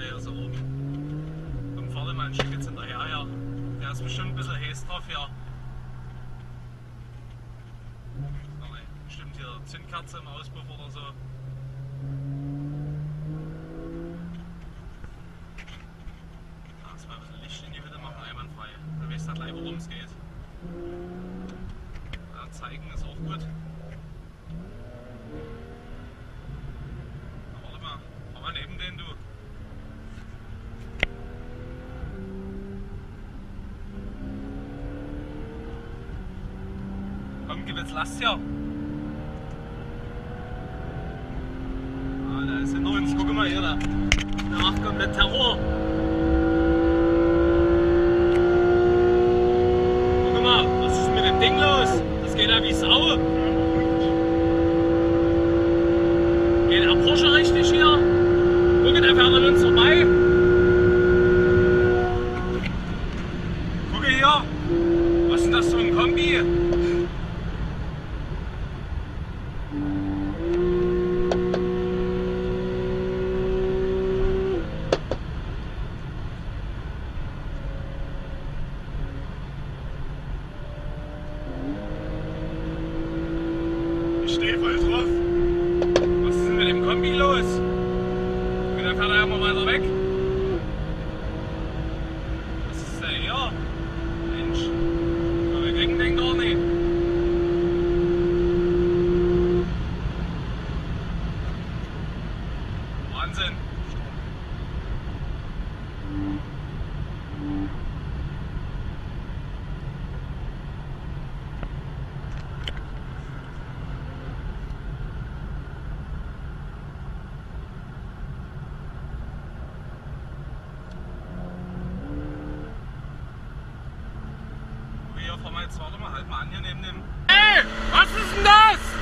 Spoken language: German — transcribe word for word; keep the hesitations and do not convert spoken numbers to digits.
hier so oben. Komm, fahr dir mal ein Stück jetzt hinterher hier. Der ist bestimmt ein bisschen heiß drauf hier. Bestimmt hier Zündkerze im Auspuff oder so. Lass mal ein bisschen Licht in die Hütte machen, einwandfrei. Du weißt ja gleich, worum es geht. Ja, zeigen ist auch gut. Na, warte mal, fahr mal neben den, du. Komm, gib jetzt Last hier. Da ist hinter uns, guck mal hier, da. Der macht komplett Terror. Guck mal, was ist mit dem Ding los? Das geht ja wie Sau. Geht der Porsche richtig hier? Guck, der fährt an uns vorbei. Guck hier, was ist denn das für ein Kombi? Ich stehe voll drauf. Was ist denn mit dem Kombi los? Und dann fährt er ja mal weiter weg. Was ist denn hier? Mensch, wir kriegen den gar nicht. Wahnsinn. Fahr mal jetzt, warte mal, halt mal an hier neben dem. Hey, was ist denn das?